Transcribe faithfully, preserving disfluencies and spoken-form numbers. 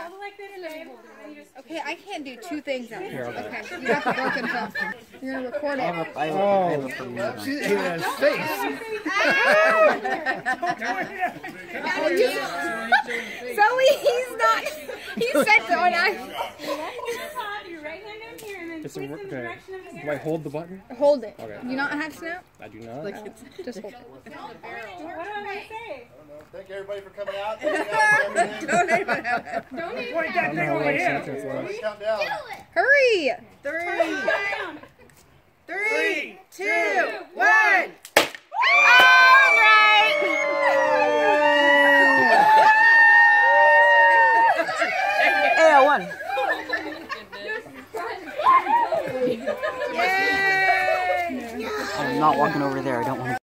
Okay, I can't do two things at once. Okay, you got the broken phone. You're gonna record it. Oh, she's in his face. Zoe, he's not. He said so, and I. It's a, okay. Do I hold the button? Hold it. Okay. You not have snap? I do not. Like it's just hold it. What do I say? Thank everybody for coming out. Donate. Donate that thing over here. Count down. Hurry! Three, three, two, one.